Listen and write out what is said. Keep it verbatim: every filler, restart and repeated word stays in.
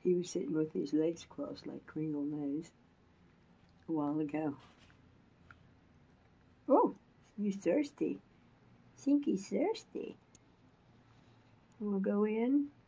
He was sitting with his legs crossed like Kringle Nose a while ago. Oh, he's thirsty. I think he's thirsty. We'll go in.